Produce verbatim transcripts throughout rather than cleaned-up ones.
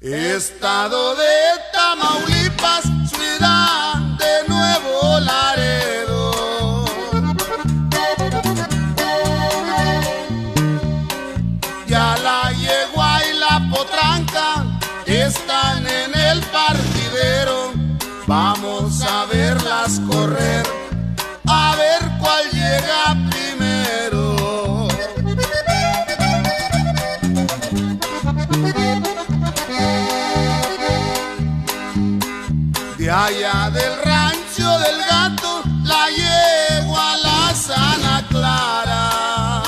Estado de Tamaulipas, ciudad de Nuevo Laredo. Ya la yegua y la potranca están en el partidero. Vamos a verlas correr, a ver cuál llega primero. De allá del rancho del Gato, la yegua la Sana Clara.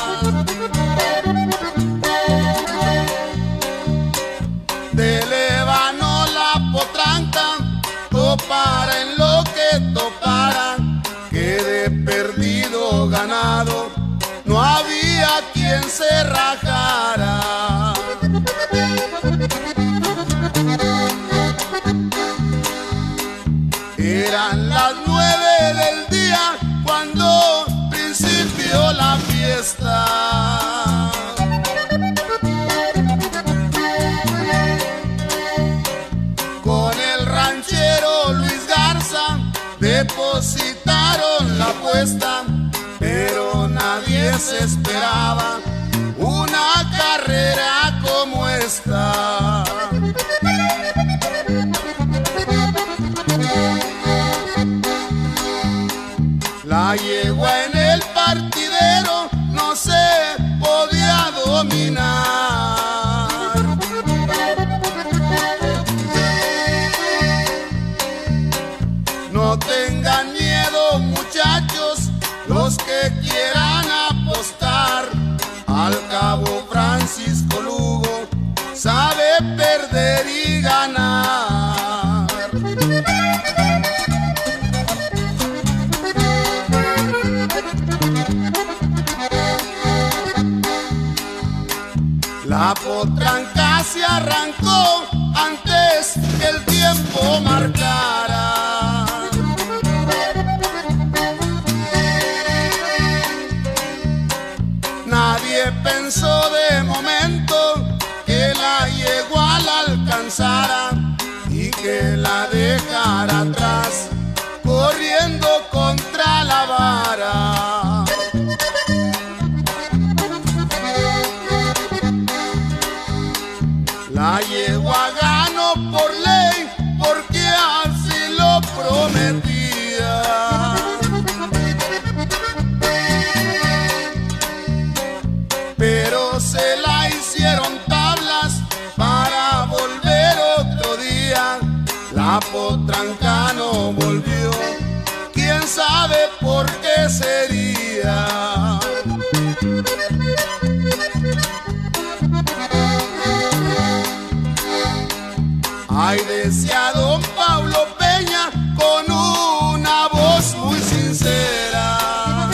De Lébano la potranca, topara en lo que topara, que de perdido ganado no había quien se rajara. Eran las nueve del día cuando principió la fiesta. Con el ranchero Luis Garza depositaron la apuesta, pero nadie se esperaba una carrera como esta. La yegua en el partidero no se podía dominar. No tengan miedo, muchachos, los que quieran apostar. Al cabo Francisco Lugo sabe perder y ganar. La potranca se arrancó antes que el tiempo marcara. Nadie pensó de momento que la yegua la alcanzara y que la dejara atrás corriendo contra la vara. La yegua ganó por ley porque así lo prometía. Pero se la hicieron tablas para volver otro día. La potranca no volvió, quién sabe por qué sería. Ay, decía don Pablo Peña con una voz muy sincera.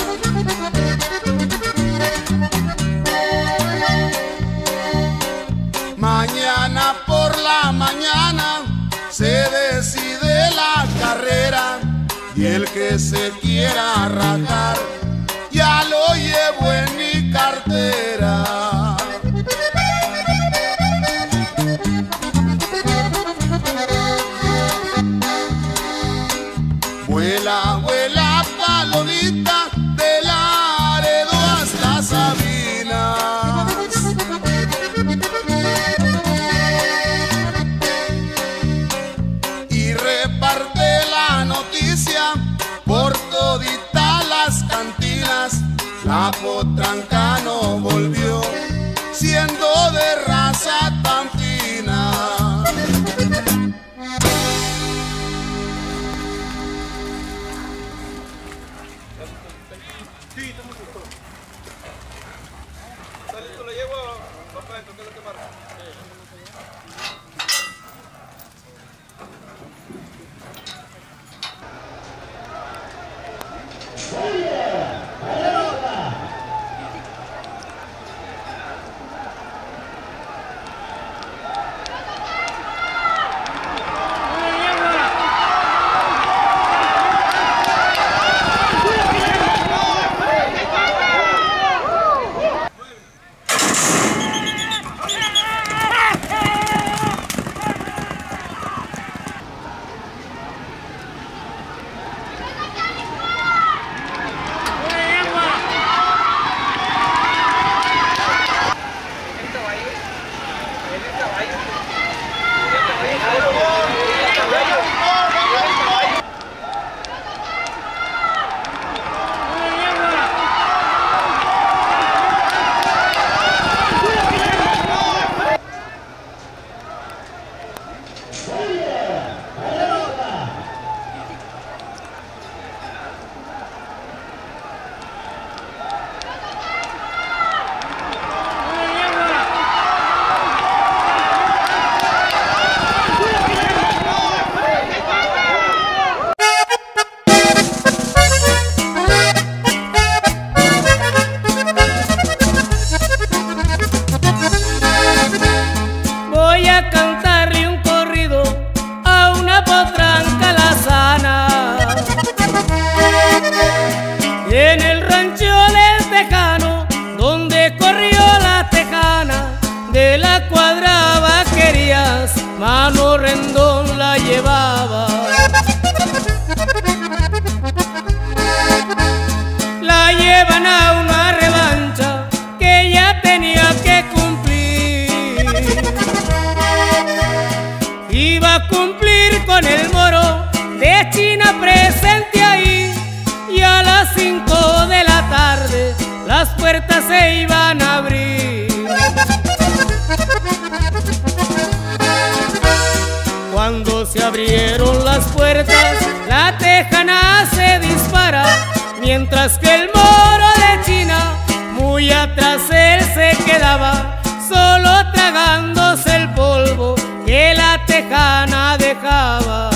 Mañana por la mañana se decide la carrera y el que se quiera rajar ya lo llevo en mi cartera. Vuela, vuela palomita de Laredo hasta Sabinas. Y reparte la noticia por toditas las cantinas. La potranca no volvió, siendo de raza tan fina. Sí, estamos listos. ¿Está listo la yegua? Va para adentro, ¿qué es lo que marca? a cumplir con el moro de China presente ahí, y a las cinco de la tarde las puertas se iban a abrir. Cuando se abrieron las puertas, la tejana se dispara, mientras que el moro de China muy atrás él se quedaba, solo tragándose el polvo que la tejana dejaba.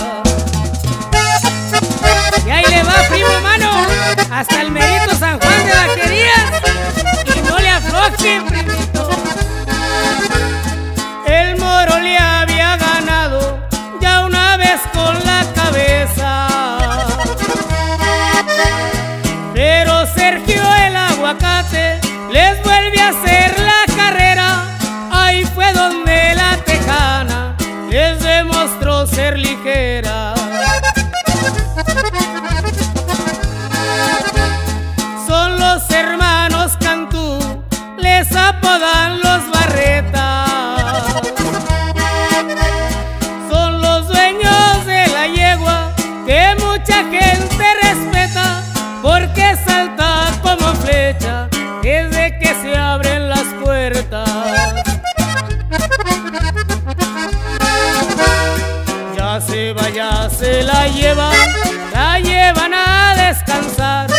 Y ahí le va, primo hermano, hasta el merito San Juan de Vaquerías, y no le afloje, primito. El moro le había ganado ya una vez con la cabeza, pero Sergio el aguacate les vuelve a hacer la carrera. Ahí fue donde la tejana les demostró ser ligera. Son los hermanos Cantú, les apodan los Barreta. Son los dueños de la yegua que mucha gente respeta, porque salta como flecha desde que se abren las puertas. Ya se va, ya se la llevan, la llevan a descansar,